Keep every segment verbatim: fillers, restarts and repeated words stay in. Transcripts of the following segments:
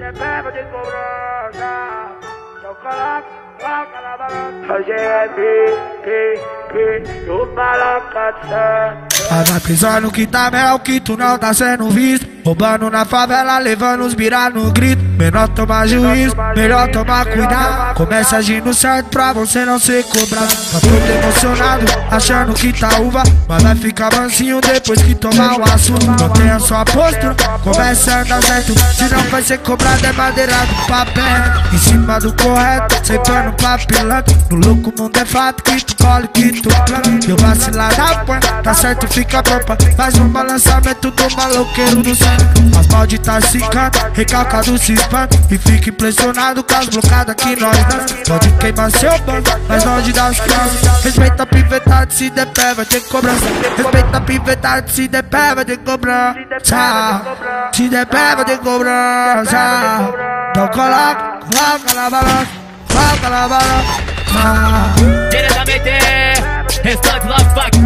Bebe de cobrança, então coloca, coloca na balança. Hoje é pique, pique, o maloca de santo. Mas vai pisando que tá mel, que tu não tá sendo visto. Roubando na favela, levando os mirar no grito. Menor tomar juízo, melhor tomar cuidado. Começa agindo certo pra você não ser cobrado. Tá todo emocionado, achando que tá uva, mas vai ficar mansinho depois que tomar o assunto. Não tenha sua postura, começa a andar certo. Se não vai ser cobrado é madeirado papel. Em cima do correto, sem pano pra pilantra. No louco mundo é fato que tu colhe, que tu planta. Deu vacilar na porta, tá certo, fica tropa. Faz um balançamento do maloqueiro do sangue. As malditas se cantam, recalcado se espanta. E fica impressionado com as blocadas que nós damos. Pode queimar seu banco, mas longe das camas. Respeita a pivetade, se der pé vai ter cobrança. Respeita a pivetade, se der pé vai ter cobrança. Se der pé vai ter cobrança. Então coloca, coloca na balança, coloca na balança. Diretamente, restante Love Fuck.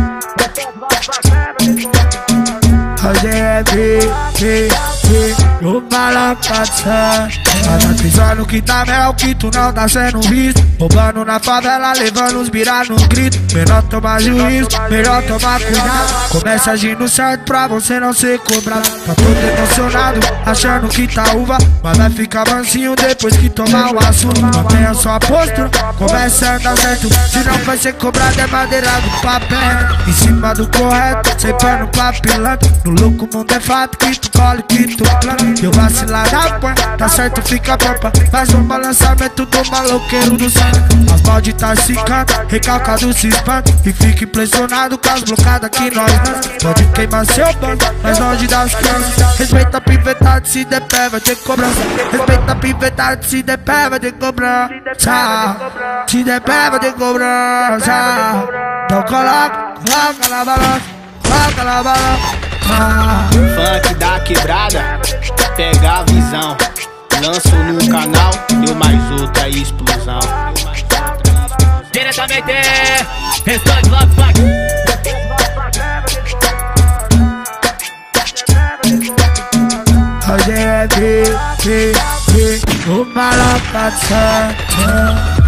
Hoje é pique, pique, o maloca de santo. Mas vai pisando que tá mel, que tu não tá sendo visto. Roubando na favela, levando os mirar no grito. Menor tomar juízo, melhor tomar cuidado. Começa agindo certo pra você não ser cobrado. Tá todo emocionado, achando que tá uva, mas vai ficar mansinho depois que tomar o assunto. Não tenha sua postura, começa a andar certo. Se não vai ser cobrado é madeirado papel. Em cima do correto, sem pano pra pilantra. No louco mundo é fato que tu colhe, que tu planta. Deu vacilar na porta, tá certo, fica tropa. Faz um balançamento do maloqueiro do sangue. As malditas se cantam, recalcado se espanta. E fica impressionado com as blocadas que nós damos. Pode queimar seu banco, mas longe das camas. Respeita a pivetade, se der pé vai ter cobrança. Respeita a pivetade, se der pé vai ter cobrança. Se der pé vai ter cobrança. Então coloca, coloca na balança, coloca na balança. Funk da quebrada, pega a visão. Lanço no canal, deu mais outra explosão. Diretamente, restante Love Fuck. Hoje é pique, pique, o maloca de santo.